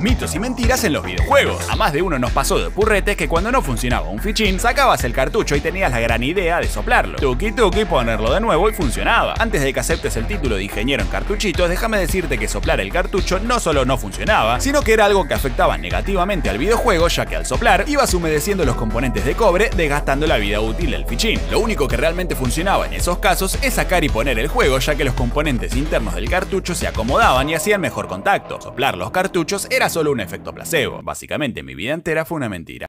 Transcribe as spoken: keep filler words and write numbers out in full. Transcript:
Mitos y mentiras en los videojuegos. A más de uno nos pasó de purretes que cuando no funcionaba un fichín, sacabas el cartucho y tenías la gran idea de soplarlo. Tuki tuki, ponerlo de nuevo y funcionaba. Antes de que aceptes el título de ingeniero en cartuchitos, déjame decirte que soplar el cartucho no solo no funcionaba, sino que era algo que afectaba negativamente al videojuego, ya que al soplar ibas humedeciendo los componentes de cobre, desgastando la vida útil del fichín. Lo único que realmente funcionaba en esos casos es sacar y poner el juego, ya que los componentes internos del cartucho se acomodaban y hacían mejor contacto. Soplar los cartuchos era solo un efecto placebo. Básicamente mi vida entera fue una mentira.